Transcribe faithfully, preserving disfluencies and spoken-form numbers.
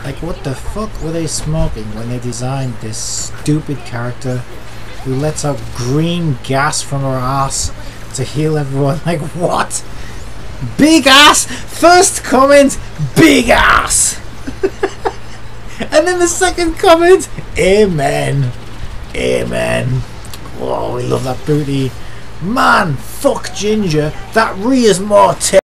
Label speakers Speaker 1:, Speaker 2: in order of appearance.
Speaker 1: Like, what the fuck were they smoking when they designed this stupid character who lets out green gas from her ass to heal everyone? Like, what? Big ass! First comment, big ass! And then the second comment, amen. Amen. Oh, we love that booty. Man, fuck Ginger. That rears more tits.